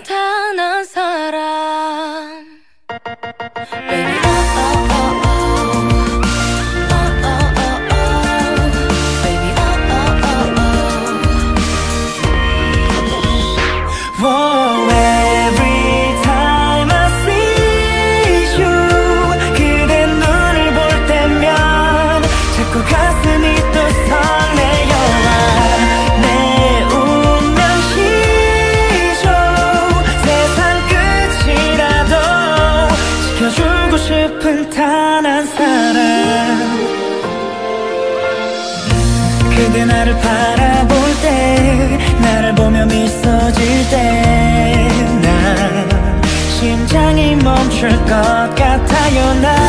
단 한 사람. Baby, Whoa, every time I see you 그대 눈을 볼 때면 자꾸 가슴이 또 설레요. 내 운명 시죠. 세상 끝이라도 지켜주고 싶은 단 한 사람. 그대 나를 바라볼 때 나를 보며 미소 질 때 난 심장이 멈출 것 같아요. 나